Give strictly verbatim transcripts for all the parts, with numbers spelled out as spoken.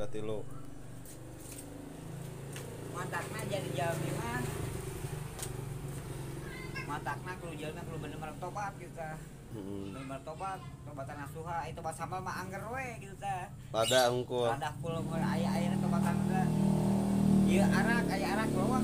tilu. Matakna jadi jalmi mah matakna kudu jalmi kudu bener-bener tobat gitu tah. Heeh. Bener-bener tobat, tobatan nasuha itu tobat sambal mah angger we gitu tah. Pada hungkul. Radah kul aya-aya tobatan da. Ieu arak aya arak lowak.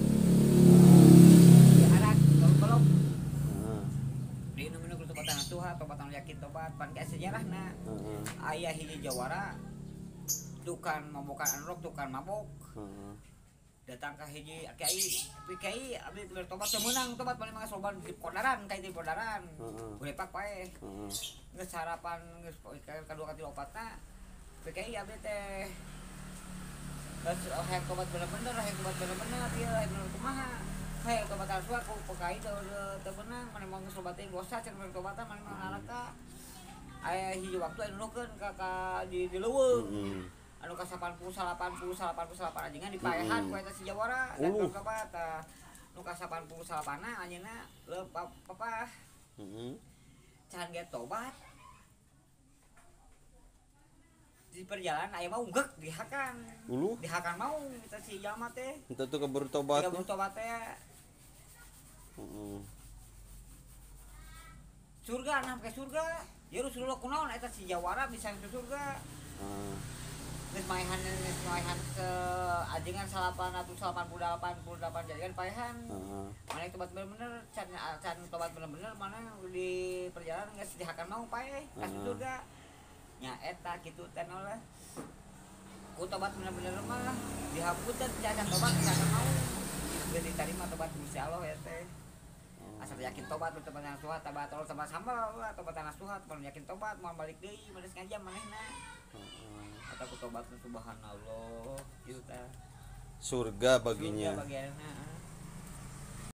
Ieu arak golok. Heeh. Di nu kudu tobatan nasuha, tobatan yakin tobat pan kayak sejarahna. Heeh. Aya hiji jawara tukang mabokan anrok tukang mabok. Heeh. Datang ke hiji kiai tapi kiai abdi keur tobat teu meunang tobat paling mah soban di kodaran kai di kodaran Heeh. urepak pae Heeh. geus sarapan geus kadua kali opatna tapi kiai abdi teh geus hayang tobat bener-bener hayang tobat bener-bener ieu hayang bener kumaha hayang tobat aswa ku pekai teu teu meunang mane mah geus tobatin dosa cenah bener tobatan mane mah naraka aya hiji waktu anu nukeun ka ka di di leuweung anu ka delapan puluh delapan puluh delapan puluh delapan anjingna dipaehan ku eta si Jawara dan uh. kabat tah nu ka delapan puluh delapan na anjeunna leup papa Heeh. can ge tobat di perjalanan aya mah unggek dihakan Uluh dihakan mau eta si jalma teh entah tuh keburu tobat. tiga tobat teh Heeh. surga nah ke surga ya Rasulullah kunaon eta si Jawara bisa ke surga. Heeh. Geus maehan geus maehan ke anjingan delapan ratus delapan puluh delapan jadikan paehan. Heeh. Mana tobat bener-bener can can tobat bener-bener mana di perjalanan geus dihakan mau pae ka surga. Nya eta kitu teh lah. Ku tobat bener-bener mah dihapunten can tobat can mau. Geus diterima tobat Gusti Allah ya teh. Asal yakin tobat tobat nasuha tobat tol sama sambal tobat nasuha tobat yakin tobat mau balik deui meureus ngajam manehna. Kata ku tobat subhanallah gitu tah Surga baginya. surga bagianna